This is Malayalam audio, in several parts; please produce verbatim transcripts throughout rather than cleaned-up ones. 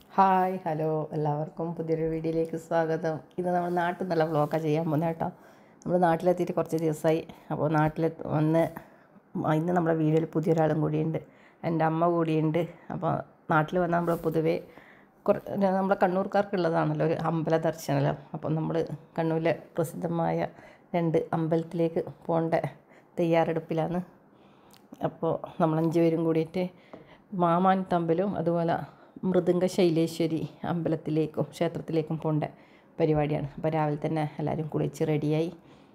ഹായ് ഹലോ എല്ലാവർക്കും പുതിയൊരു വീഡിയോയിലേക്ക് സ്വാഗതം. ഇത് നമ്മൾ നാട്ടിൽ നിന്നുള്ള വ്ളോഗാണ് ചെയ്യാൻ പോകുന്നത് കേട്ടോ. നമ്മൾ നാട്ടിലെത്തിയിട്ട് കുറച്ച് ദിവസമായി. അപ്പോൾ നാട്ടിൽ വന്ന് ഇന്ന് നമ്മുടെ വീഡിയോയിൽ പുതിയൊരാളും കൂടിയുണ്ട്, എൻ്റെ അമ്മ കൂടിയുണ്ട്. അപ്പോൾ നാട്ടിൽ വന്നാൽ നമ്മൾ പൊതുവേ കുറ നമ്മളെ കണ്ണൂർക്കാർക്കുള്ളതാണല്ലോ ഒരു അമ്പല ദർശനം. അപ്പോൾ നമ്മൾ കണ്ണൂരിലെ പ്രസിദ്ധമായ രണ്ട് അമ്പലത്തിലേക്ക് പോകേണ്ട തയ്യാറെടുപ്പിലാണ്. അപ്പോൾ നമ്മൾ അഞ്ച് പേരും കൂടിയിട്ട് മാമാൻ തമ്പലും അതുപോലെ മൃദംഗ ശൈലേശ്വരി അമ്പലത്തിലേക്കും ക്ഷേത്രത്തിലേക്കും പോകേണ്ട പരിപാടിയാണ്. അപ്പോൾ രാവിലെ തന്നെ എല്ലാവരും കുളിച്ച് റെഡിയായി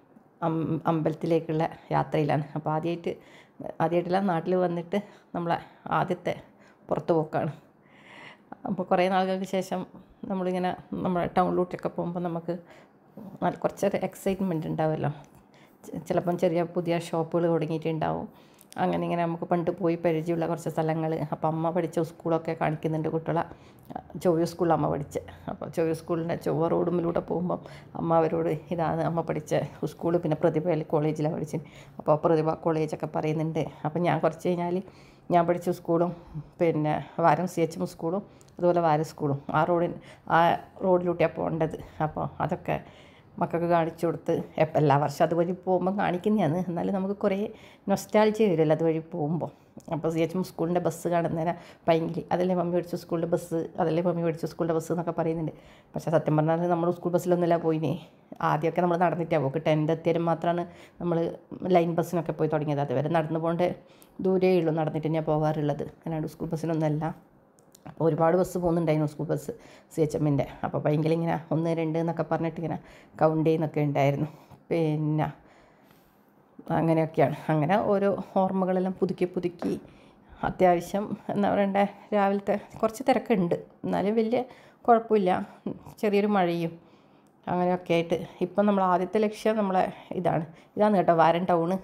അമ്പലത്തിലേക്കുള്ള യാത്രയിലാണ്. അപ്പോൾ ആദ്യമായിട്ട് ആദ്യമായിട്ടല്ല നാട്ടിൽ വന്നിട്ട് നമ്മളെ ആദ്യത്തെ പുറത്തു പോക്കാണ്. അപ്പോൾ കുറേ നാളുകൾക്ക് ശേഷം നമ്മളിങ്ങനെ നമ്മുടെ ടൗണിലോട്ടൊക്കെ പോകുമ്പോൾ നമുക്ക് കുറച്ചൊരു എക്സൈറ്റ്മെൻറ്റ് ഉണ്ടാവുമല്ലോ. ചിലപ്പം ചെറിയ പുതിയ ഷോപ്പുകൾ തുടങ്ങിയിട്ടുണ്ടാവും. അങ്ങനെ ഇങ്ങനെ നമുക്ക് പണ്ട് പോയി പരിചയമുള്ള കുറച്ച് സ്ഥലങ്ങൾ. അപ്പോൾ അമ്മ പഠിച്ച സ്കൂളൊക്കെ കാണിക്കുന്നുണ്ട് കുട്ടികളെ. ചൊവ്വ സ്കൂളിൽ അമ്മ പഠിച്ച്. അപ്പോൾ ചൊവ്വ സ്കൂളിൻ്റെ ചൊവ്വ റോഡുമ്മിലൂടെ പോകുമ്പം അമ്മ അവരോട് ഇതാണ് അമ്മ പഠിച്ച സ്കൂൾ, പിന്നെ പ്രതിഭ കോളേജിലാണ് പഠിച്ചത്. അപ്പോൾ പ്രതിഭ കോളേജൊക്കെ പറയുന്നുണ്ട്. അപ്പോൾ ഞാൻ കുറച്ച് കഴിഞ്ഞാൽ ഞാൻ പഠിച്ച സ്കൂളും പിന്നെ വാരം സി എച്ച് എം സ്കൂളും അതുപോലെ വാരം സ്കൂളും ആ റോഡിൽ ആ റോഡിലൂട്ടിയാണ് പോകേണ്ടത്. അപ്പോൾ അതൊക്കെ മക്കൾക്ക് കാണിച്ചു കൊടുത്ത് എല്ലാ വർഷം അതുവഴി പോകുമ്പോൾ കാണിക്കുന്നതാണ്. എന്നാലും നമുക്ക് കുറേ നൊസ്റ്റാൾജിയ വരുമല്ലോ അതുവഴി പോകുമ്പോൾ. അപ്പോൾ സി എച്ച് എം സ്കൂളിൻ്റെ ബസ് കാണുന്നതിന് ഭയങ്കര അതല്ലേ മമ്മി പഠിച്ച സ്കൂളിൻ്റെ ബസ്, അതല്ലേ മമ്മി പഠിച്ച സ്കൂളിൻ്റെ ബസ് എന്നൊക്കെ പറയുന്നുണ്ട്. പക്ഷേ സത്യം പറഞ്ഞാൽ നമ്മൾ സ്കൂൾ ബസ്സിലൊന്നുമില്ല പോയിന്. ആദ്യമൊക്കെ നമ്മൾ നടന്നിട്ടാണ് പോക്ക്. ടെൻത്ത് എത്തിയാലും മാത്രമാണ് നമ്മൾ ലൈൻ ബസ്സിനൊക്കെ പോയി തുടങ്ങിയത്. അതുവരെ നടന്നു പോകേണ്ട ദൂരേ ഉള്ളൂ, നടന്നിട്ട് തന്നെയാണ് പോകാറുള്ളത്. അല്ലാണ്ട് സ്കൂൾ ബസ്സിലൊന്നുമല്ല. അപ്പോൾ ഒരുപാട് ബസ് പോകുന്നുണ്ടായിരുന്നു സ്കൂൾ ബസ് സി എച്ച് എമ്മിൻ്റെ. അപ്പോൾ ഭയങ്കര ഇങ്ങനെ ഒന്ന് രണ്ട് എന്നൊക്കെ പറഞ്ഞിട്ട് ഇങ്ങനെ കൗണ്ട് ചെയ്യുന്നൊക്കെ ഉണ്ടായിരുന്നു. പിന്നെ അങ്ങനെയൊക്കെയാണ്. അങ്ങനെ ഓരോ ഓർമ്മകളെല്ലാം പുതുക്കി പുതുക്കി അത്യാവശ്യം എന്താ പറയണ്ടേ, രാവിലത്തെ കുറച്ച് തിരക്കുണ്ട്, എന്നാലും വലിയ കുഴപ്പമില്ല. ചെറിയൊരു മഴയും അങ്ങനെയൊക്കെ ആയിട്ട് ഇപ്പം നമ്മൾ ആദ്യത്തെ ലക്ഷ്യം നമ്മളെ ഇതാണ് ഇതാണ് കേട്ടോ, വാരം ടൗണ്.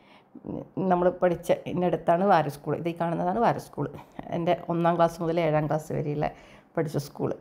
നമ്മൾ പഠിച്ച ഇതിനടുത്താണ് വാര സ്കൂൾ. ഇത് കാണുന്നതാണ് വാര സ്കൂൾ. എൻ്റെ ഒന്നാം ക്ലാസ് മുതൽ ഏഴാം ക്ലാസ് വരെയുള്ള പഠിച്ച സ്കൂൾ.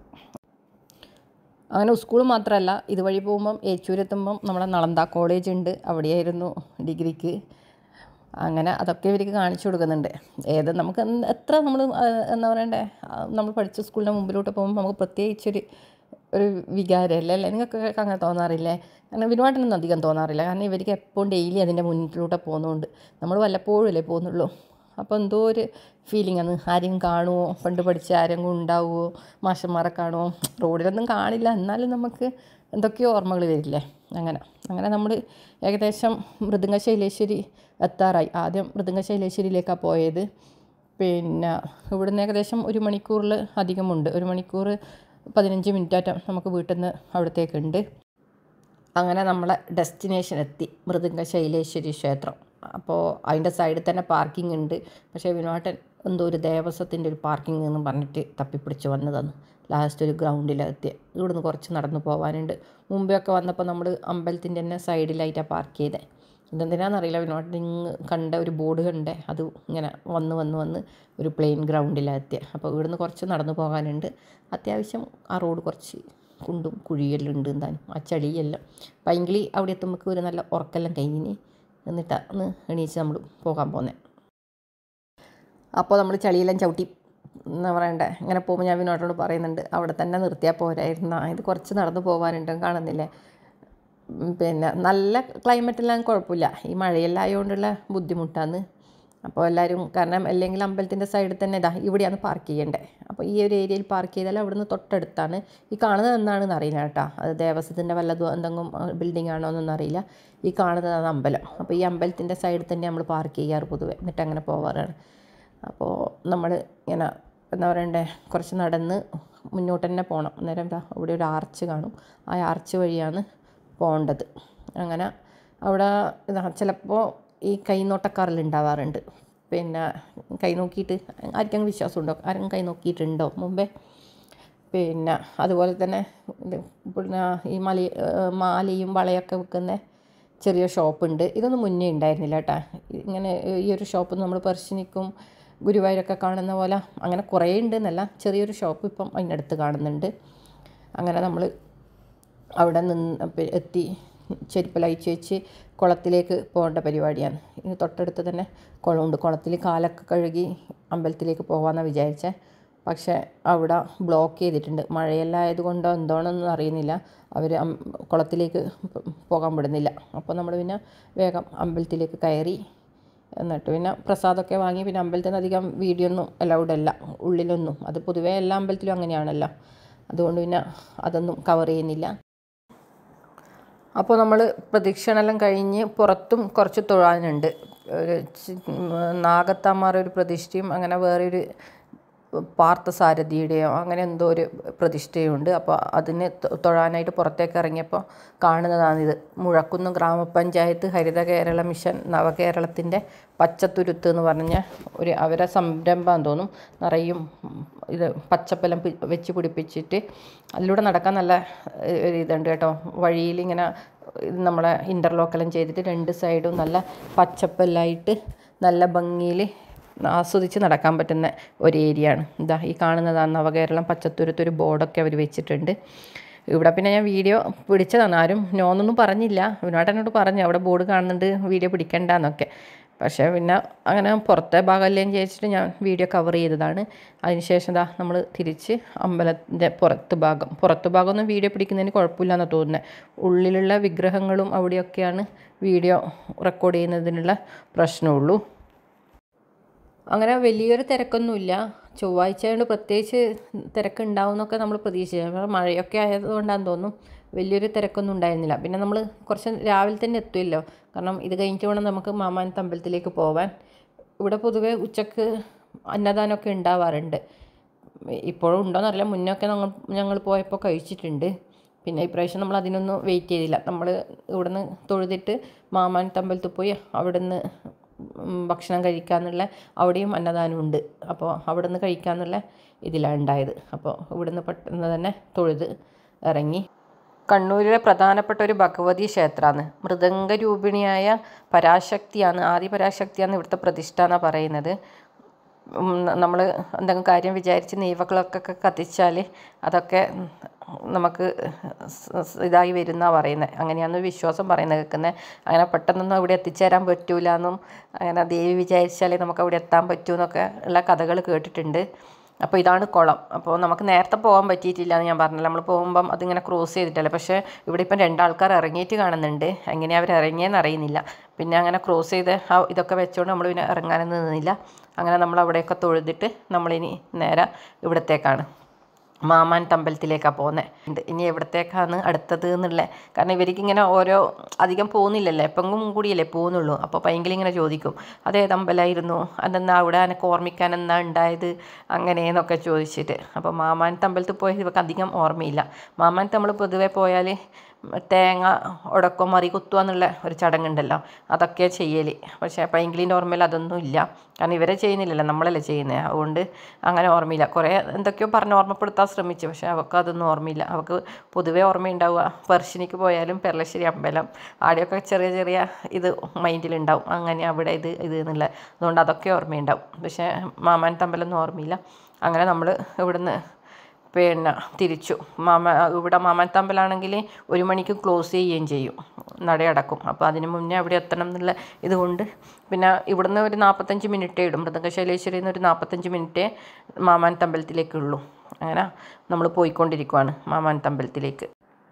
അങ്ങനെ സ്കൂൾ മാത്രമല്ല, ഇതുവഴി പോകുമ്പം ഏച്ചൂരെത്തുമ്പം നമ്മളെ നളന്ദ കോളേജ് ഉണ്ട്, അവിടെയായിരുന്നു ഡിഗ്രിക്ക്. അങ്ങനെ അതൊക്കെ ഇവർക്ക് കാണിച്ചു കൊടുക്കുന്നുണ്ട്. ഏത് നമുക്ക് എത്ര നമ്മൾ എന്താ പറയണ്ടേ, നമ്മൾ പഠിച്ച സ്കൂളിൻ്റെ മുമ്പിലോട്ട് പോകുമ്പോൾ നമുക്ക് പ്രത്യേകിച്ചൊരു ഒരു വികാരമല്ലേ അല്ലേ? നിങ്ങൾക്കൊക്കെ അങ്ങനെ തോന്നാറില്ലേ? കാരണം വിനുവായിട്ടൊന്നും അധികം തോന്നാറില്ല. കാരണം ഇവർക്ക് എപ്പോഴും ഡെയിലി അതിൻ്റെ മുന്നിലൂടെ പോകുന്നതുകൊണ്ട്. നമ്മൾ വല്ലപ്പോഴും അല്ലേ പോകുന്നുള്ളൂ. അപ്പോൾ എന്തോ ഒരു ഫീലിംഗ് ആണ്. ആരെങ്കിലും കാണുമോ, പണ്ട് പഠിച്ച ആരെങ്കിലും ഉണ്ടാവുമോ, മാഷന്മാരെ കാണുമോ? റോഡിലൊന്നും കാണില്ല, എന്നാലും നമുക്ക് എന്തൊക്കെയോ ഓർമ്മകൾ വരില്ലേ. അങ്ങനെ അങ്ങനെ നമ്മൾ ഏകദേശം മൃദംഗ ശൈലേശ്വരി എത്താറായി. ആദ്യം മൃദംഗ ശൈലേശ്വരിയിലേക്കാണ് പോയത്. പിന്നെ ഇവിടുന്ന് ഏകദേശം ഒരു മണിക്കൂറിൽ അധികമുണ്ട്. ഒരു മണിക്കൂർ പതിനഞ്ച് മിനിറ്റാറ്റം നമുക്ക് വീട്ടിൽ നിന്ന് അവിടത്തേക്കുണ്ട്. അങ്ങനെ നമ്മളെ ഡെസ്റ്റിനേഷൻ എത്തി, മൃദംഗ ശൈലേശ്വരി ക്ഷേത്രം. അപ്പോൾ അതിൻ്റെ സൈഡിൽ തന്നെ പാർക്കിംഗ് ഉണ്ട്. പക്ഷേ വിനോട്ടൻ എന്തോ ഒരു ദേവസ്വത്തിൻ്റെ ഒരു പാർക്കിംഗ് എന്ന് പറഞ്ഞിട്ട് തപ്പിപ്പിടിച്ച് വന്ന് തന്നു. ലാസ്റ്റ് ഒരു ഗ്രൗണ്ടിലെത്തി. ഇവിടുന്ന് കുറച്ച് നടന്നു പോകാനുണ്ട്. മുമ്പേ ഒക്കെ വന്നപ്പോൾ നമ്മൾ അമ്പലത്തിൻ്റെ തന്നെ സൈഡിലായിട്ടാണ് പാർക്ക് ചെയ്തത്. ഇതെന്തിനാണെന്നറിയില്ല, വിനോട്ടൻ ഇങ്ങ് കണ്ട ഒരു ബോർഡ് കണ്ടേ, അത് ഇങ്ങനെ വന്ന് വന്ന് വന്ന് ഒരു പ്ലെയിൻ ഗ്രൗണ്ടിലെത്തി. അപ്പോൾ ഇവിടുന്ന് കുറച്ച് നടന്നു പോകാനുണ്ട്. അത്യാവശ്യം ആ റോഡ് കുറച്ച് കുണ്ടും കുഴിയെല്ലാം ഉണ്ട് എന്തായാലും, ആ ചളിയെല്ലാം. പൈങ്കിളി അവിടെ എത്തുമ്പോൾ ഒരു നല്ല ഉറക്കെല്ലാം കഴിഞ്ഞിന്. എന്നിട്ടാണ് ഒന്ന് എണീച്ച് നമ്മൾ പോകാൻ പോകുന്നത്. അപ്പോൾ നമ്മൾ ചളിയെല്ലാം ചവിട്ടി എന്താ പറയണ്ടേ, ഇങ്ങനെ പോകുമ്പോൾ ഞാൻ വിനോട്ടോട് പറയുന്നുണ്ട്, അവിടെ തന്നെ നിർത്തിയാൽ പോരായിരുന്ന, ഇത് കുറച്ച് നടന്നു പോകാനുണ്ട്, കാണുന്നില്ലേ. പിന്നെ നല്ല ക്ലൈമറ്റെല്ലാം കുഴപ്പമില്ല, ഈ മഴയെല്ലാം ആയതുകൊണ്ടുള്ള ബുദ്ധിമുട്ടാണ്. അപ്പോൾ എല്ലാവരും, കാരണം അല്ലെങ്കിൽ അമ്പലത്തിൻ്റെ സൈഡിൽ തന്നെ ഇതാ ഇവിടെയാണ് പാർക്ക് ചെയ്യേണ്ടത്. അപ്പോൾ ഈ ഒരു ഏരിയയിൽ പാർക്ക് ചെയ്താൽ അവിടുന്ന് തൊട്ടടുത്താണ്. ഈ കാണുന്നത് എന്താണെന്ന് അറിയില്ല കേട്ടോ, അത് ദേവസ്വത്തിൻ്റെ വല്ലതും എന്തെങ്കിലും ബിൽഡിംഗ് ആണോ എന്നൊന്നും അറിയില്ല. ഈ കാണുന്നതാണ് അമ്പലം. അപ്പോൾ ഈ അമ്പലത്തിൻ്റെ സൈഡിൽ തന്നെ നമ്മൾ പാർക്ക് ചെയ്യാറ് പൊതുവെ, എന്നിട്ട് അങ്ങനെ പോകാറാണ്. അപ്പോൾ നമ്മൾ ഇങ്ങനെ എന്താ പറയണ്ടേ, കുറച്ച് നടന്ന് മുന്നോട്ട് തന്നെ പോകണം. അന്നേരം എന്താ അവിടെ ഒരു ആർച്ച് കാണും, ആ ആർച്ച് വഴിയാണ് പോകേണ്ടത്. അങ്ങനെ അവിടെ ഇതാ ചിലപ്പോൾ ഈ കൈനോട്ടക്കാരെല്ലാം ഉണ്ടാവാറുണ്ട്. പിന്നെ കൈ നോക്കിയിട്ട് ആർക്കെങ്കിലും വിശ്വാസമുണ്ടോ, ആരെങ്കിലും കൈ നോക്കിയിട്ടുണ്ടോ മുമ്പേ? പിന്നെ അതുപോലെ തന്നെ പിന്നെ ഈ മല മാലയും വളയൊക്കെ വിൽക്കുന്ന ചെറിയ ഷോപ്പുണ്ട്. ഇതൊന്നും മുന്നേ ഉണ്ടായിരുന്നില്ല കേട്ടോ. ഇങ്ങനെ ഈ ഒരു ഷോപ്പ് നമ്മൾ പറശ്ശിനിക്കും ഗുരുവായൂരൊക്കെ കാണുന്ന പോലെ അങ്ങനെ കുറേ ഉണ്ടെന്നല്ല, ചെറിയൊരു ഷോപ്പ് ഇപ്പം അതിനടുത്ത് കാണുന്നുണ്ട്. അങ്ങനെ നമ്മൾ അവിടെ നിന്ന് എത്തി ചെരുപ്പെല്ലാം അയച്ച് വെച്ച് കുളത്തിലേക്ക് പോകേണ്ട പരിപാടിയാണ്. ഇനി തൊട്ടടുത്ത് തന്നെ കുളമുണ്ട്. കുളത്തിൽ കാലൊക്കെ കഴുകി അമ്പലത്തിലേക്ക് പോകാമെന്നാണ് വിചാരിച്ചത്. പക്ഷേ അവിടെ ബ്ലോക്ക് ചെയ്തിട്ടുണ്ട്. മഴയെല്ലാം ആയതുകൊണ്ടോ എന്തോണെന്നൊന്നും അറിയുന്നില്ല, അവർ കുളത്തിലേക്ക് പോകാൻ വിടുന്നില്ല. അപ്പോൾ നമ്മൾ പിന്നെ വേഗം അമ്പലത്തിലേക്ക് കയറി. എന്നിട്ട് പിന്നെ പ്രസാദമൊക്കെ വാങ്ങി. പിന്നെ അമ്പലത്തിൽ നിന്ന് അധികം വീഡിയോ ഒന്നും അലൗഡ് അല്ല ഉള്ളിലൊന്നും. അത് പൊതുവേ എല്ലാ അമ്പലത്തിലും അങ്ങനെയാണല്ലോ, അതുകൊണ്ട് പിന്നെ അതൊന്നും കവർ ചെയ്യുന്നില്ല. അപ്പോൾ നമ്മൾ പ്രദക്ഷിണമെല്ലാം കഴിഞ്ഞ് പുറത്തും കുറച്ച് തൊഴാനുണ്ട്. ഒരു നാഗത്തമാർ ഒരു പ്രതിഷ്ഠയും അങ്ങനെ വേറൊരു പാർത്ഥസാരഥിയുടെയോ അങ്ങനെ എന്തോ ഒരു പ്രതിഷ്ഠയുണ്ട്. അപ്പോൾ അതിന് തൊഴാനായിട്ട് പുറത്തേക്ക് ഇറങ്ങിയപ്പോൾ കാണുന്നതാണിത്. മുഴക്കുന്ന് ഗ്രാമപഞ്ചായത്ത് ഹരിത കേരള മിഷൻ നവകേരളത്തിൻ്റെ പച്ചത്തുരുത്ത് എന്ന് പറഞ്ഞ ഒരു അവരെ സംരംഭം തോന്നും. നിറയും ഇത് പച്ചപ്പെല്ലാം വെച്ച് പിടിപ്പിച്ചിട്ട് അതിലൂടെ നടക്കാൻ നല്ല ഒരു ഇതുണ്ട് കേട്ടോ. വഴിയിൽ ഇങ്ങനെ നമ്മളെ ഇൻ്റർലോക്കെല്ലാം ചെയ്തിട്ട് രണ്ട് സൈഡും നല്ല പച്ചപ്പെല്ലായിട്ട് നല്ല ഭംഗിയിൽ ആസ്വദിച്ച് നടക്കാൻ പറ്റുന്ന ഒരു ഏരിയ ആണ്. ഇതാ ഈ കാണുന്നതാണ് നവകേരളം പച്ചത്തുരുത്ത്. ഒരു ബോർഡൊക്കെ അവർ വെച്ചിട്ടുണ്ട് ഇവിടെ. പിന്നെ ഞാൻ വീഡിയോ പിടിച്ചതാണ്, ആരും നോന്നൊന്നും പറഞ്ഞില്ല. വിനോദനോട് പറഞ്ഞു അവിടെ ബോർഡ് കാണുന്നുണ്ട് വീഡിയോ പിടിക്കണ്ടെന്നൊക്കെ. പക്ഷേ പിന്നെ അങ്ങനെ പുറത്തെ ഭാഗമല്ലേന്ന് ചോദിച്ചിട്ട് ഞാൻ വീഡിയോ കവർ ചെയ്തതാണ്. അതിനുശേഷം ദാ നമ്മൾ തിരിച്ച് അമ്പലത്തിൻ്റെ പുറത്ത് ഭാഗം പുറത്ത് ഭാഗമൊന്നും വീഡിയോ പിടിക്കുന്നതിന് കുഴപ്പമില്ലെന്നാണ് തോന്നുന്നത്. ഉള്ളിലുള്ള വിഗ്രഹങ്ങളും അവിടെയൊക്കെയാണ് വീഡിയോ റെക്കോർഡ് ചെയ്യുന്നതിനുള്ള പ്രശ്നമുള്ളൂ. അങ്ങനെ വലിയൊരു തിരക്കൊന്നുമില്ല. ചൊവ്വാഴ്ച കൊണ്ട് പ്രത്യേകിച്ച് തിരക്കുണ്ടാവും എന്നൊക്കെ നമ്മൾ പ്രതീക്ഷിച്ചു. മഴയൊക്കെ ആയതുകൊണ്ടാണെന്ന് തോന്നും വലിയൊരു തിരക്കൊന്നും ഉണ്ടായിരുന്നില്ല. പിന്നെ നമ്മൾ കുറച്ച് രാവിലെ തന്നെ എത്തുമല്ലോ, കാരണം ഇത് കഴിഞ്ഞിട്ട് വേണം നമുക്ക് മാമാനത്ത് അമ്പലത്തിലേക്ക് പോവാൻ. ഇവിടെ പൊതുവേ ഉച്ചക്ക് അന്നദാനമൊക്കെ ഉണ്ടാവാറുണ്ട്. ഇപ്പോഴും ഉണ്ടോയെന്നറിയില്ല, മുന്നൊക്കെ ഞങ്ങൾ ഞങ്ങൾ പോയപ്പോൾ കഴിച്ചിട്ടുണ്ട്. പിന്നെ ഇപ്രാവശ്യം നമ്മൾ അതിനൊന്നും വെയിറ്റ് ചെയ്തില്ല. നമ്മൾ ഇവിടുന്ന് തൊഴുതിട്ട് മാമാനത്ത് അമ്പലത്തിൽ പോയി അവിടുന്ന് ഭക്ഷണം കഴിക്കാമെന്നുള്ള, അവിടെയും അന്നദാനമുണ്ട്. അപ്പോൾ അവിടെ നിന്ന് കഴിക്കാമെന്നുള്ള ഇതിലാണ് ഉണ്ടായത്. അപ്പോൾ ഇവിടുന്ന് പെട്ടെന്ന് തന്നെ തൊഴുത് ഇറങ്ങി. കണ്ണൂരിലെ പ്രധാനപ്പെട്ട ഒരു ഭഗവതി ക്ഷേത്രമാണ്. മൃദംഗരൂപിണിയായ പരാശക്തിയാണ്, ആദി പരാശക്തിയാണ് ഇവിടുത്തെ പ്രതിഷ്ഠ എന്നാണ് പറയുന്നത്. നമ്മൾ എന്തെങ്കിലും കാര്യം വിചാരിച്ച് നെയ്വകളൊക്കെ കത്തിച്ചാൽ അതൊക്കെ നമുക്ക് ഇതായി വരുന്നതാണ് പറയുന്നത്. അങ്ങനെയാണ് വിശ്വാസം പറയുന്നത് കേൾക്കുന്നത്. അങ്ങനെ പെട്ടെന്നൊന്നും അവിടെ എത്തിച്ചേരാൻ പറ്റൂല എന്നും അങ്ങനെ ദേവി വിചാരിച്ചാലേ നമുക്ക് അവിടെ എത്താൻ പറ്റൂ എന്നൊക്കെ ഉള്ള കഥകൾ കേട്ടിട്ടുണ്ട്. അപ്പോൾ ഇതാണ് കുളം. അപ്പോൾ നമുക്ക് നേരത്തെ പോകാൻ പറ്റിയിട്ടില്ല എന്ന് ഞാൻ പറഞ്ഞില്ല. നമ്മൾ പോകുമ്പം അതിങ്ങനെ ക്രോസ് ചെയ്തിട്ടല്ലേ. പക്ഷേ ഇവിടെ ഇപ്പം രണ്ടാൾക്കാർ ഇറങ്ങിയിട്ട് കാണുന്നുണ്ട്. എങ്ങനെയാണ് അവർ ഇറങ്ങിയെന്ന് അറിയുന്നില്ല. പിന്നെ അങ്ങനെ ക്രോസ് ചെയ്ത് ഇതൊക്കെ വെച്ചുകൊണ്ട് നമ്മൾ പിന്നെ ഇറങ്ങാനൊന്നും നിന്നില്ല. അങ്ങനെ നമ്മൾ അവിടെയൊക്കെ തൊഴുതിട്ട് നമ്മളിനി നേരെ ഇവിടത്തേക്കാണ് മാമാനത്ത് അമ്പലത്തിലേക്കാണ് പോകുന്നത്. ഇനി എവിടത്തേക്കാണ് അടുത്തത് എന്നുള്ള, കാരണം ഇവർക്കിങ്ങനെ ഓരോ അധികം പോകുന്നില്ലല്ലോ, എപ്പെങ്കിലും കൂടിയല്ലേ പോകുന്നുള്ളൂ. അപ്പോൾ പൈങ്കിളി ഇങ്ങനെ ചോദിക്കും അതേത് അമ്പലമായിരുന്നു, അതെന്നാ അവിടെ എനിക്ക് ഓർമ്മിക്കാൻ എന്നാ ഉണ്ടായത് അങ്ങനെയെന്നൊക്കെ ചോദിച്ചിട്ട്. അപ്പോൾ മാമാനത്ത് അമ്പലത്തിൽ പോയാൽ ഇവർക്ക് അധികം ഓർമ്മയില്ല. മാമാനത്ത് നമ്മൾ പൊതുവെ പോയാൽ തേങ്ങ ഉടക്കോ മറി കുത്തുക എന്നുള്ള ഒരു ചടങ്ങുണ്ടല്ലോ, അതൊക്കെ ചെയ്യൽ. പക്ഷേ പൈങ്കിളീൻ്റെ ഓർമ്മയിൽ അതൊന്നും ഇല്ല, കാരണം ഇവരെ ചെയ്യുന്നില്ലല്ലോ, നമ്മളല്ലേ ചെയ്യുന്നത്. അതുകൊണ്ട് അങ്ങനെ ഓർമ്മയില്ല. കുറേ എന്തൊക്കെയോ പറഞ്ഞ് ഓർമ്മപ്പെടുത്താൻ ശ്രമിച്ചു, പക്ഷേ അവർക്ക് അതൊന്നും ഓർമ്മയില്ല. അവർക്ക് പൊതുവേ ഓർമ്മയുണ്ടാവുക പെർശ്ശിനിക്ക് പോയാലും പെർളശ്ശേരി അമ്പലം ആടെയൊക്കെ ചെറിയ ചെറിയ ഇത് മൈൻഡിലുണ്ടാവും. അങ്ങനെ അവിടെ ഇത് ഇത് എന്നുള്ള, അതുകൊണ്ട് അതൊക്കെ ഓർമ്മയുണ്ടാവും. പക്ഷേ മാമാനത്ത് അമ്പലമൊന്നും ഓർമ്മയില്ല. അങ്ങനെ നമ്മൾ ഇവിടുന്ന് പിന്നെ തിരിച്ചു. മാമ ഇവിടെ മാമാനത്ത് അമ്പലമാണെങ്കിൽ ഒരു മണിക്ക് ക്ലോസ് ചെയ്യുകയും ചെയ്യും, നടയടക്കും. അപ്പോൾ അതിന് മുന്നേ അവിടെ എത്തണം എന്നുള്ള ഇതുകൊണ്ട് പിന്നെ ഇവിടുന്ന് ഒരു നാൽപ്പത്തഞ്ച് മിനിറ്റേ ഇടും. മൃദംഗശൈലേശ്വരിയിൽ നിന്ന് ഒരു നാൽപ്പത്തഞ്ച് മിനിറ്റേ മാമാനത്ത് അമ്പലത്തിലേക്കുള്ളൂ. അങ്ങനെ നമ്മൾ പോയിക്കൊണ്ടിരിക്കുവാണ് മാമാനത്ത് അമ്പലത്തിലേക്ക്.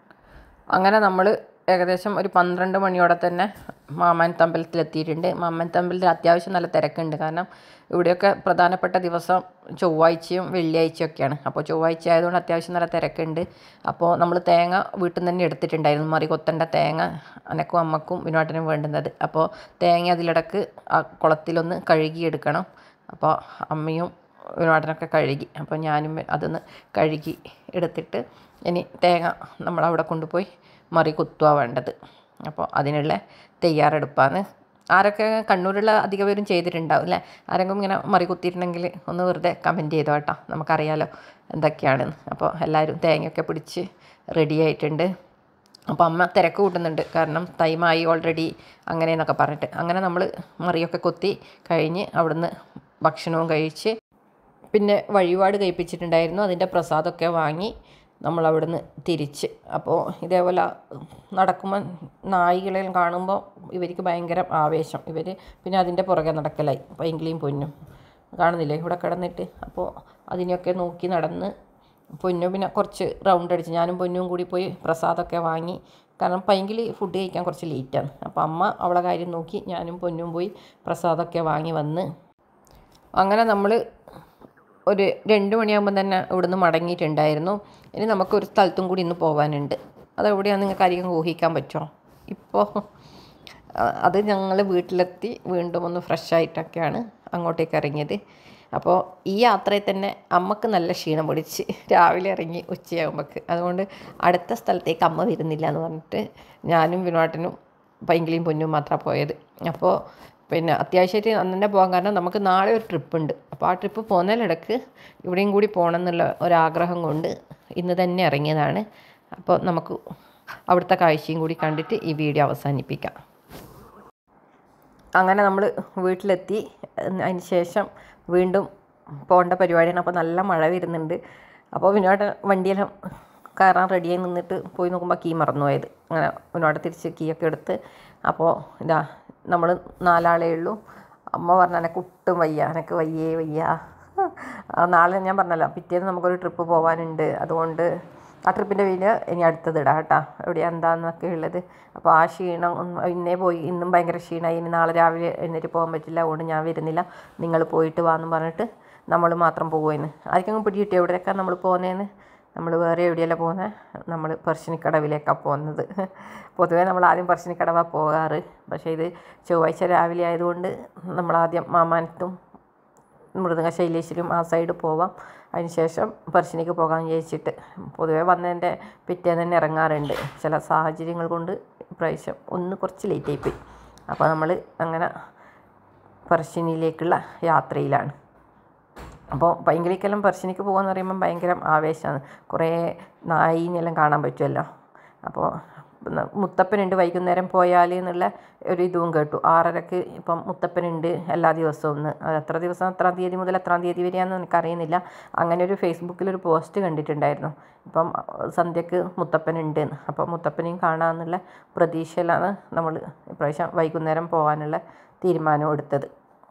അങ്ങനെ നമ്മൾ ഏകദേശം ഒരു പന്ത്രണ്ട് മണിയോടെ തന്നെ മാമാനത്ത് അമ്പലത്തിലെത്തിയിട്ടുണ്ട്. മാമാനത്ത് അമ്പലത്തിൽ അത്യാവശ്യം നല്ല തിരക്കുണ്ട്, കാരണം ഇവിടെയൊക്കെ പ്രധാനപ്പെട്ട ദിവസം ചൊവ്വാഴ്ചയും വെള്ളിയാഴ്ചയും ഒക്കെയാണ്. അപ്പോൾ ചൊവ്വാഴ്ച ആയതുകൊണ്ട് അത്യാവശ്യം നല്ല തിരക്കുണ്ട്. അപ്പോൾ നമ്മൾ തേങ്ങ വീട്ടിൽ നിന്ന് തന്നെ എടുത്തിട്ടുണ്ടായിരുന്നു, മറി കൊത്തേണ്ട തേങ്ങ അനക്കും അമ്മക്കും വിനോട്ടനും വേണ്ടുന്നത്. അപ്പോൾ തേങ്ങ അതിലിടക്ക് ആ കുളത്തിലൊന്ന് കഴുകിയെടുക്കണം. അപ്പോൾ അമ്മയും വിനോട്ടനൊക്കെ കഴുകി, അപ്പോൾ ഞാനും അതൊന്ന് കഴുകി എടുത്തിട്ട് ഇനി തേങ്ങ നമ്മളവിടെ കൊണ്ടുപോയി മറി കുത്തുക വേണ്ടത്. അപ്പോൾ അതിനുള്ള തയ്യാറെടുപ്പാണ്. ആരൊക്കെ കണ്ണൂരുള്ള അധിക പേരും ചെയ്തിട്ടുണ്ടാവും അല്ലേ? ആരെങ്കിലും ഇങ്ങനെ മറി കുത്തിയിട്ടുണ്ടെങ്കിൽ ഒന്ന് വെറുതെ കമൻറ്റ് ചെയ്തോ കേട്ടോ, നമുക്കറിയാലോ എന്തൊക്കെയാണെന്ന്. അപ്പോൾ എല്ലാവരും തേങ്ങയൊക്കെ പിടിച്ച് റെഡി ആയിട്ടുണ്ട്. അപ്പോൾ അമ്മ തിരക്ക് കൂട്ടുന്നുണ്ട്, കാരണം ടൈമായി ഓൾറെഡി അങ്ങനെയെന്നൊക്കെ പറഞ്ഞിട്ട്. അങ്ങനെ നമ്മൾ മറിയൊക്കെ കുത്തി കഴിഞ്ഞ് അവിടുന്ന് ഭക്ഷണവും കഴിച്ച് പിന്നെ വഴിപാട് കഴിപ്പിച്ചിട്ടുണ്ടായിരുന്നു. അതിൻ്റെ പ്രസാദമൊക്കെ വാങ്ങി നമ്മൾ അവിടുന്ന് തിരിച്ച്. അപ്പോൾ ഇതേപോലെ നടക്കുമ്പോൾ നായികളെയും കാണുമ്പോൾ ഇവർക്ക് ഭയങ്കര ആവേശം. ഇവർ പിന്നെ അതിൻ്റെ പുറകെ നടക്കലായി, പൈങ്കിളിയും പൊന്നും. കാണുന്നില്ലേ ഇവിടെ കിടന്നിട്ട്. അപ്പോൾ അതിനെയൊക്കെ നോക്കി നടന്ന് പൊന്നു പിന്നെ കുറച്ച് റൗണ്ട് അടിച്ച് ഞാനും പൊന്നും കൂടി പോയി പ്രസാദമൊക്കെ വാങ്ങി. കാരണം പൈങ്കിൽ ഫുഡ് കഴിക്കാൻ കുറച്ച് ലേറ്റാണ്. അപ്പോൾ അമ്മ അവളെ കാര്യം നോക്കി ഞാനും പൊന്നും പോയി പ്രസാദമൊക്കെ വാങ്ങി വന്ന് അങ്ങനെ നമ്മൾ ഒരു രണ്ട് മണിയാകുമ്പോൾ തന്നെ ഇവിടുന്ന് മടങ്ങിയിട്ടുണ്ടായിരുന്നു. ഇനി നമുക്കൊരു സ്ഥലത്തും കൂടി ഇന്ന് പോകാനുണ്ട്. അതെവിടെയാണെന്ന് നിങ്ങൾക്ക് അധികം ഊഹിക്കാൻ പറ്റുമോ? ഇപ്പോൾ അത് ഞങ്ങൾ വീട്ടിലെത്തി വീണ്ടും ഒന്ന് ഫ്രഷ് ആയിട്ടൊക്കെയാണ് അങ്ങോട്ടേക്ക് ഇറങ്ങിയത്. അപ്പോൾ ഈ യാത്രയിൽ തന്നെ അമ്മക്ക് നല്ല ക്ഷീണം പിടിച്ച് രാവിലെ ഇറങ്ങി ഉച്ചയാകുമ്പോൾക്ക്. അതുകൊണ്ട് അടുത്ത സ്ഥലത്തേക്ക് അമ്മ വരുന്നില്ല എന്ന് പറഞ്ഞിട്ട് ഞാനും വിനോട്ടനും പൈങ്കിളിയും പൊന്നും മാത്രമാണ് പോയത്. അപ്പോൾ പിന്നെ അത്യാവശ്യമായിട്ട് അന്ന് തന്നെ പോകാൻ കാരണം നമുക്ക് നാളെ ഒരു ട്രിപ്പ് ഉണ്ട്. അപ്പോൾ ആ ട്രിപ്പ് പോകുന്നതിനിടക്ക് ഇവിടെയും കൂടി പോകണം എന്നുള്ള ഒരാഗ്രഹം കൊണ്ട് ഇന്ന് തന്നെ ഇറങ്ങിയതാണ്. അപ്പോൾ നമുക്ക് അവിടുത്തെ കാഴ്ചയും കൂടി കണ്ടിട്ട് ഈ വീഡിയോ അവസാനിപ്പിക്കാം. അങ്ങനെ നമ്മൾ വീട്ടിലെത്തി. അതിന് ശേഷം വീണ്ടും പോകേണ്ട പരിപാടിയാണ്. അപ്പോൾ നല്ല മഴ വരുന്നുണ്ട്. അപ്പോൾ വിനോദ വണ്ടിയെല്ലാം കയറാൻ റെഡിയായി നിന്നിട്ട് പോയി നോക്കുമ്പോൾ കീ മറന്നുപോയത്. അങ്ങനെ വിനോദ തിരിച്ച് കീയൊക്കെ എടുത്ത് അപ്പോൾ ഇതാ നമ്മൾ നാലാളേ ഉള്ളൂ. അമ്മ പറഞ്ഞ എനക്ക് ഒട്ടും വയ്യ, എനക്ക് വയ്യേ വയ്യ. നാളെ ഞാൻ പറഞ്ഞല്ലോ പിറ്റേന്ന് നമുക്കൊരു ട്രിപ്പ് പോകാനുണ്ട്. അതുകൊണ്ട് ആ ട്രിപ്പിൻ്റെ വീഡിയോ ഇനി അടുത്തത് ഇടാം കേട്ടോ, എവിടെയാണ് എന്താണെന്നൊക്കെ ഉള്ളത്. അപ്പോൾ ആ ക്ഷീണം ഇന്നേ പോയി, ഇന്നും ഭയങ്കര ക്ഷീണമായി. ഇനി നാളെ രാവിലെ എഴുന്നേറ്റ് പോകാൻ പറ്റില്ല, അതുകൊണ്ട് ഞാൻ വരുന്നില്ല, നിങ്ങൾ പോയിട്ട് വാന്ന് പറഞ്ഞിട്ട് നമ്മൾ മാത്രം പോകുമെന്ന്. ആർക്കെങ്കിലും പിടി കിട്ടിയോ എവിടെയൊക്കെയാണ് നമ്മൾ പോകുന്നതെന്ന്? നമ്മൾ വേറെ എവിടെയല്ല പോകുന്നത്, നമ്മൾ പറശ്ശിനിക്കടവിലേക്കാണ് പോകുന്നത്. പൊതുവേ നമ്മൾ ആദ്യം പറശ്ശിനിക്കടവാണ് പോകാറ്. പക്ഷേ ഇത് ചൊവ്വാഴ്ച രാവിലെ ആയതുകൊണ്ട് നമ്മളാദ്യം മാമാനത്തും മൃദംഗശൈലേശ്വരും ആ സൈഡ് പോവാം, അതിന് ശേഷം പറശ്ശിനിക്ക് പോകാൻ വിചാരിച്ചിട്ട്. പൊതുവേ വന്നതിൻ്റെ പിറ്റേന്ന് തന്നെ ഇറങ്ങാറുണ്ട്. ചില സാഹചര്യങ്ങൾ കൊണ്ട് ഇപ്രാവശ്യം ഒന്ന് കുറച്ച് ലേറ്റായിപ്പോയി. അപ്പോൾ നമ്മൾ അങ്ങനെ പറശ്ശിനിയിലേക്കുള്ള യാത്രയിലാണ്. അപ്പോൾ പൈങ്കിളിക്കെല്ലാം പറശ്ശിനിക്ക് പോകുകയെന്ന് പറയുമ്പം ഭയങ്കര ആവേശമാണ്. കുറേ നായിനെല്ലാം കാണാൻ പറ്റുമല്ലോ. അപ്പോൾ മുത്തപ്പനുണ്ട് വൈകുന്നേരം പോയാൽ എന്നുള്ള ഒരു ഇതും കേട്ടു. ആറരക്ക് ഇപ്പം മുത്തപ്പനുണ്ട് എല്ലാ ദിവസവും. ഒന്ന് അത് എത്ര ദിവസം, എത്രാം തീയതി മുതൽ എത്രാം തീയതി വരെയാണെന്ന് എനിക്കറിയുന്നില്ല. അങ്ങനെ ഒരു ഫേസ്ബുക്കിലൊരു പോസ്റ്റ് കണ്ടിട്ടുണ്ടായിരുന്നു. ഇപ്പം സന്ധ്യക്ക് മുത്തപ്പനുണ്ട്. അപ്പോൾ മുത്തപ്പനെയും കാണാമെന്നുള്ള പ്രതീക്ഷയിലാണ് നമ്മൾ ഇപ്രാവശ്യം വൈകുന്നേരം പോകാനുള്ള തീരുമാനം എടുത്തത്.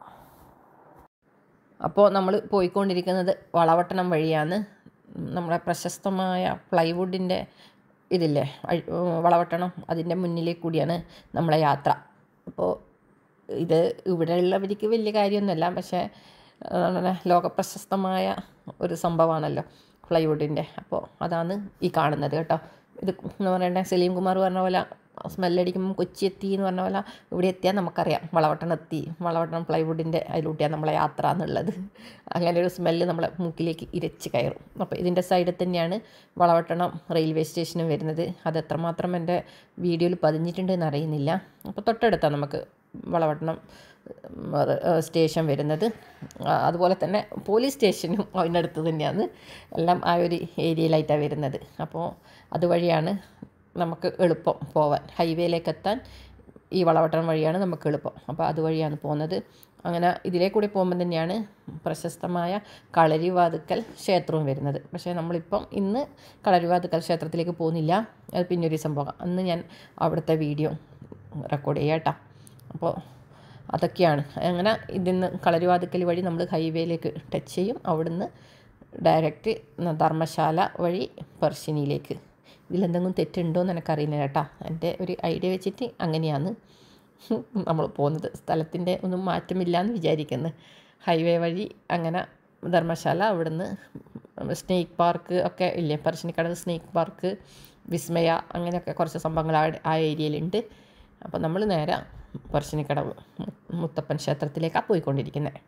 അപ്പോൾ നമ്മൾ പോയിക്കൊണ്ടിരിക്കുന്നത് വളവട്ടണം വഴിയാണ്. നമ്മുടെ പ്രശസ്തമായ പ്ലൈവുഡിൻ്റെ ഇതില്ലേ വളവട്ടണം, അതിൻ്റെ മുന്നിലേക്ക് കൂടിയാണ് നമ്മളെ യാത്ര. അപ്പോൾ ഇത് ഇവിടെയുള്ളവർക്ക് വലിയ കാര്യമൊന്നുമല്ല, പക്ഷേ ലോകപ്രശസ്തമായ ഒരു സംഭവമാണല്ലോ പ്ലൈവുഡിൻ്റെ. അപ്പോൾ അതാണ് ഈ കാണുന്നത് കേട്ടോ. ഇത് എന്ന് പറയണ്ടേ സലീം കുമാർ പറഞ്ഞ പോലെ സ്മെല്ലടിക്കുമ്പം കൊച്ചി എത്തി എന്ന് പറഞ്ഞ പോലെ ഇവിടെ എത്തിയാൽ നമുക്കറിയാം വളവട്ടണം എത്തി, വളവട്ടണം പ്ലൈവുഡിൻ്റെ അതിലൂട്ടിയാണ് നമ്മളെ യാത്ര എന്നുള്ളത്. അങ്ങനെ ഒരു സ്മെല്ല് നമ്മളെ മൂക്കിലേക്ക് ഇരച്ച് കയറും. അപ്പോൾ ഇതിൻ്റെ സൈഡിൽ തന്നെയാണ് വളവട്ടണം റെയിൽവേ സ്റ്റേഷനും വരുന്നത്. അത് എത്രമാത്രം എൻ്റെ വീഡിയോയിൽ പതിഞ്ഞിട്ടുണ്ടെന്ന് അറിയുന്നില്ല. അപ്പോൾ തൊട്ടടുത്താണ് നമുക്ക് വളവട്ടണം സ്റ്റേഷൻ വരുന്നത്. അതുപോലെ തന്നെ പോലീസ് സ്റ്റേഷനും അതിനടുത്ത് തന്നെയാണ്. എല്ലാം ആ ഒരു ഏരിയയിലായിട്ടാണ് വരുന്നത്. അപ്പോൾ അതുവഴിയാണ് നമുക്ക് എളുപ്പം പോവാൻ, ഹൈവേയിലേക്ക് എത്താൻ ഈ വളവട്ടണം വഴിയാണ് നമുക്ക് എളുപ്പം. അപ്പോൾ അതുവഴിയാണ് പോകുന്നത്. അങ്ങനെ ഇതിലേ കൂടി പോകുമ്പോൾ തന്നെയാണ് പ്രശസ്തമായ കളരിവാതുക്കൽ ക്ഷേത്രവും വരുന്നത്. പക്ഷേ നമ്മളിപ്പം ഇന്ന് കളരിവാതുക്കൽ ക്ഷേത്രത്തിലേക്ക് പോകുന്നില്ല, അത് പിന്നെ ഒരു ദിവസം പോകാം. അന്ന് ഞാൻ അവിടുത്തെ വീഡിയോ റെക്കോർഡ് ചെയ്യാം കേട്ടോ. അപ്പോൾ അതൊക്കെയാണ്. അങ്ങനെ ഇതിന്ന് കളരിവാതുക്കൽ വഴി നമ്മൾ ഹൈവേയിലേക്ക് ടച്ച് ചെയ്യും. അവിടുന്ന് ഡയറക്റ്റ് ധർമ്മശാല വഴി പറശ്ശിനിയിലേക്ക്. ഇതിലെന്തെങ്കിലും തെറ്റുണ്ടോ എന്ന് എനിക്കറിയില്ല കേട്ടോ. എൻ്റെ ഒരു ഐഡിയ വെച്ചിട്ട് അങ്ങനെയാണ് നമ്മൾ പോകുന്നത്. സ്ഥലത്തിൻ്റെ ഒന്നും മാറ്റമില്ല എന്ന് വിചാരിക്കുന്നു. ഹൈവേ വഴി അങ്ങനെ ധർമ്മശാല, അവിടുന്ന് സ്നേക്ക് പാർക്ക് ഒക്കെ ഇല്ലേ, പറശ്ശിനിക്കടവ് സ്നേക്ക് പാർക്ക്, വിസ്മയ, അങ്ങനെയൊക്കെ കുറച്ച് സംഭവങ്ങൾ ആ ഏരിയയിലുണ്ട്. അപ്പോൾ നമ്മൾ നേരെ പറശ്ശിനിക്കടവ് മുത്തപ്പൻ ക്ഷേത്രത്തിലേക്കാണ് പോയിക്കൊണ്ടിരിക്കുന്നത്.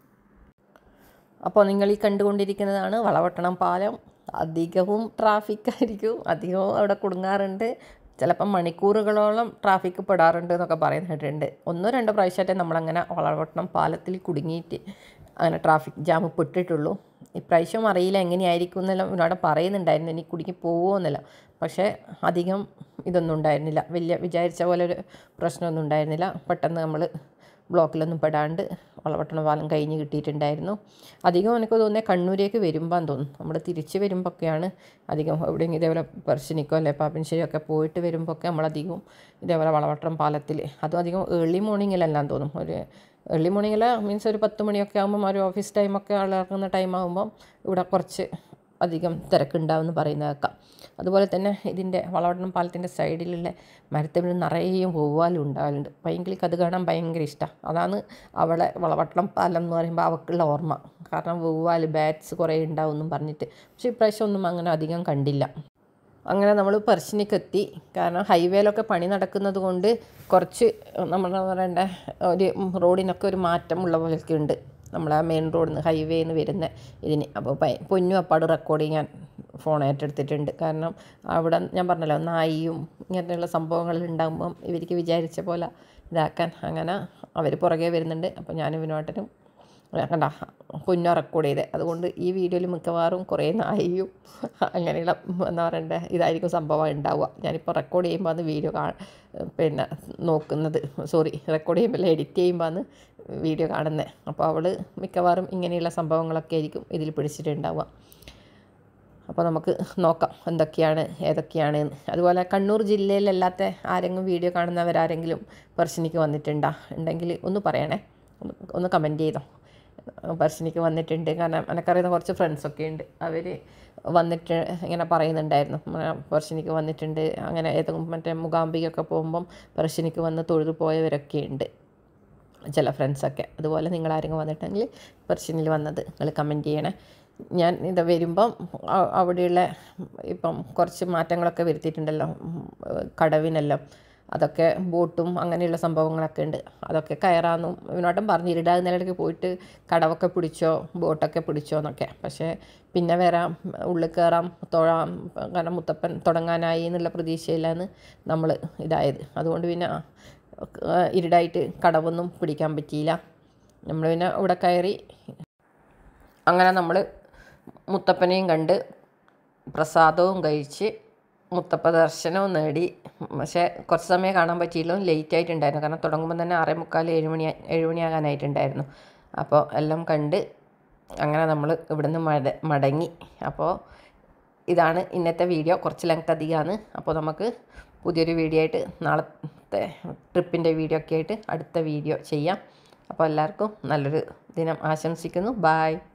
അപ്പോൾ നിങ്ങൾ ഈ കണ്ടുകൊണ്ടിരിക്കുന്നതാണ് വളവട്ടണം പാലം. അധികവും ട്രാഫിക്കായിരിക്കും, അധികവും അവിടെ കുടുങ്ങാറുണ്ട്. ചിലപ്പം മണിക്കൂറുകളോളം ട്രാഫിക്ക് പെടാറുണ്ട് എന്നൊക്കെ പറയുന്നിട്ടുണ്ട്. ഒന്നോ രണ്ടോ പ്രാവശ്യമായിട്ടേ നമ്മളങ്ങനെ വളവട്ടണം പാലത്തിൽ കുടുങ്ങിയിട്ട് അങ്ങനെ ട്രാഫിക് ജാം പെട്ടിട്ടുള്ളൂ. ഇപ്രാവശ്യം അറിയില്ല എങ്ങനെയായിരിക്കും എന്നെല്ലാം ഇവിടെ പറയുന്നുണ്ടായിരുന്നു, ഇനി കുടുങ്ങി പോകുമോ എന്നല്ല. പക്ഷേ അധികം ഇതൊന്നും ഉണ്ടായിരുന്നില്ല, വലിയ വിചാരിച്ച പോലെ ഒരു പ്രശ്നമൊന്നും ഉണ്ടായിരുന്നില്ല. പെട്ടെന്ന് നമ്മൾ ബ്ലോക്കിലൊന്നും പെടാണ്ട് വളവട്ടണം പാലം കഴിഞ്ഞ് കിട്ടിയിട്ടുണ്ടായിരുന്നു. അധികം എനിക്ക് തോന്നുന്നത് കണ്ണൂരേക്ക് വരുമ്പോൾ തോന്നുന്നു, നമ്മൾ തിരിച്ച് വരുമ്പോഴൊക്കെയാണ് അധികം എവിടെയെങ്കിലും ഇതേപോലെ പറശ്ശിനിക്കോ അല്ലെ പാപ്പിനിശ്ശേരിയോ ഒക്കെ പോയിട്ട് വരുമ്പോഴൊക്കെ നമ്മളധികവും ഇതേപോലെ വളവട്ടണം പാലത്തിൽ, അതും അധികം ഏർലി മോർണിംഗിലെല്ലാം തോന്നും, ഒരു ഏർലി മോർണിംഗിൽ മീൻസ് ഒരു പത്ത് മണിയൊക്കെ ആകുമ്പം ഒരു ഓഫീസ് ടൈമൊക്കെ ആളിറങ്ങുന്ന ടൈം ആകുമ്പം ഇവിടെ കുറച്ച് അധികം തിരക്കുണ്ടാവുമെന്ന് പറയുന്നത് കേൾക്കാം. അതുപോലെ തന്നെ ഇതിൻ്റെ വളവട്ടണം പാലത്തിൻ്റെ സൈഡിലുള്ള മരത്തിൽ നിറയെയും വവ്വാലും ഉണ്ടാവലുണ്ട്. പൈങ്കിളിക്ക് അത് കാണാൻ ഭയങ്കര ഇഷ്ടമാണ്. അതാണ് അവളെ വളവട്ടണം പാലം എന്ന് പറയുമ്പോൾ അവൾക്കുള്ള ഓർമ്മ. കാരണം വവ്വാൽ ബാറ്റ്സ് കുറേ ഉണ്ടാവും എന്നും പറഞ്ഞിട്ട്. പക്ഷേ ഇപ്രാവശ്യം ഒന്നും അങ്ങനെ അധികം കണ്ടില്ല. അങ്ങനെ നമ്മൾ പറശ്ശിനിക്കെത്തി. കാരണം ഹൈവേയിലൊക്കെ പണി നടക്കുന്നത് കൊണ്ട് കുറച്ച് നമ്മൾ പറയേണ്ട ഒരു റോഡിനൊക്കെ ഒരു മാറ്റമുള്ള പോലെയൊക്കെ ഉണ്ട്. നമ്മൾ ആ മെയിൻ റോഡിൽ നിന്ന് ഹൈവേയിൽ നിന്ന് വരുന്ന ഇതിന്. അപ്പോൾ പൊന്നു അപ്പാട് റെക്കോർഡ് ചെയ്യാൻ ഫോൺ ഏറ്റെടുത്തിട്ടുണ്ട്. കാരണം അവിടെ ഞാൻ പറഞ്ഞല്ലോ നായിയും ഇങ്ങനെയുള്ള സംഭവങ്ങളിൽ ഉണ്ടാകുമ്പം ഇവർക്ക് വിചാരിച്ച പോലെ ഇതാക്കാൻ അങ്ങനെ അവർ പുറകെ വരുന്നുണ്ട്. അപ്പോൾ ഞാനും വിനോട്ടനും കണ്ട പൊന്നു റെക്കോർഡ് ചെയ്തത്. അതുകൊണ്ട് ഈ വീഡിയോയിൽ മിക്കവാറും കുറേ നായിയും അങ്ങനെയുള്ള എന്താ പറയണ്ടേ ഇതായിരിക്കും സംഭവം ഉണ്ടാവുക. ഞാനിപ്പോൾ റെക്കോർഡ് ചെയ്യുമ്പോൾ അന്ന് വീഡിയോ കാ പിന്നെ നോക്കുന്നത് സോറി റെക്കോർഡ് ചെയ്യുമ്പോൾ എഡിറ്റ് ചെയ്യുമ്പോൾ അന്ന് വീഡിയോ കാണുന്നത്. അപ്പോൾ അവൾ മിക്കവാറും ഇങ്ങനെയുള്ള സംഭവങ്ങളൊക്കെ ആയിരിക്കും ഇതിൽ പിടിച്ചിട്ടുണ്ടാവുക. അപ്പോൾ നമുക്ക് നോക്കാം എന്തൊക്കെയാണ് ഏതൊക്കെയാണ്. അതുപോലെ കണ്ണൂർ ജില്ലയിലല്ലാത്ത ആരെങ്കിലും വീഡിയോ കാണുന്നവരാരെങ്കിലും പറശ്ശിനിക്ക് വന്നിട്ടുണ്ടോ ഉണ്ടെങ്കിൽ ഒന്ന് പറയണേ, ഒന്ന് കമൻറ്റ് ചെയ്തോ. പറശ്ശിനിക്ക് വന്നിട്ടുണ്ട്. കാരണം എനിക്കറിയുന്ന കുറച്ച് ഫ്രണ്ട്സൊക്കെ ഉണ്ട്. അവർ വന്നിട്ട് ഇങ്ങനെ പറയുന്നുണ്ടായിരുന്നു പറശ്ശിനിക്ക് വന്നിട്ടുണ്ട്. അങ്ങനെ ഏതെങ്കിലും മറ്റേ മൂകാംബികയൊക്കെ പോകുമ്പം പറശ്ശിനിക്ക് വന്ന് തൊഴുതു പോയവരൊക്കെ ഉണ്ട് ചില ഫ്രണ്ട്സൊക്കെ. അതുപോലെ നിങ്ങൾ ആരെങ്കിലും വന്നിട്ടുണ്ടെങ്കിൽ പറശ്ശിനിയിൽ വന്നത് നിങ്ങൾ കമൻറ്റ് ചെയ്യണേ. ഞാൻ ഇത് വരുമ്പം അവിടെയുള്ള ഇപ്പം കുറച്ച് മാറ്റങ്ങളൊക്കെ വരുത്തിയിട്ടുണ്ടല്ലോ കടവിനെല്ലാം. അതൊക്കെ ബോട്ടും അങ്ങനെയുള്ള സംഭവങ്ങളൊക്കെ ഉണ്ട്. അതൊക്കെ കയറാമെന്നും ഇവനോട്ടം പറഞ്ഞു ഇരുടാതെ നിലയിലേക്ക് പോയിട്ട് കടവൊക്കെ പിടിച്ചോ ബോട്ടൊക്കെ പിടിച്ചോ എന്നൊക്കെ. പക്ഷേ പിന്നെ വരാം ഉള്ളിൽ കയറാം തൊഴാം കാരണം മുത്തപ്പൻ തുടങ്ങാനായി എന്നുള്ള പ്രതീക്ഷയിലാണ് നമ്മൾ ഇതായത്. അതുകൊണ്ട് പിന്നെ ഇരുടായിട്ട് കടവൊന്നും പിടിക്കാൻ പറ്റിയില്ല. നമ്മൾ പിന്നെ ഇവിടെ കയറി അങ്ങനെ നമ്മൾ മുത്തപ്പനെയും കണ്ട് പ്രസാദവും കഴിച്ച് മുത്തപ്പ ദർശനവും നേടി. പക്ഷേ കുറച്ച് സമയം കാണാൻ പറ്റിയില്ല, ലേറ്റ് ആയിട്ടുണ്ടായിരുന്നു. കാരണം തുടങ്ങുമ്പോൾ തന്നെ ആറേ മുക്കാൽ ഏഴ് മണി ഏഴ് മണിയാകാനായിട്ടുണ്ടായിരുന്നു. അപ്പോൾ എല്ലാം കണ്ട് അങ്ങനെ നമ്മൾ ഇവിടുന്ന് മട മടങ്ങി അപ്പോൾ ഇതാണ് ഇന്നത്തെ വീഡിയോ. കുറച്ച് ലെങ്ത് അധികമാണ്. അപ്പോൾ നമുക്ക് പുതിയൊരു വീഡിയോ ആയിട്ട് നാളത്തെ ട്രിപ്പിൻ്റെ വീഡിയോ ഒക്കെ ആയിട്ട് അടുത്ത വീഡിയോ ചെയ്യാം. അപ്പോൾ എല്ലാവർക്കും നല്ലൊരു ദിനം ആശംസിക്കുന്നു. ബായ്.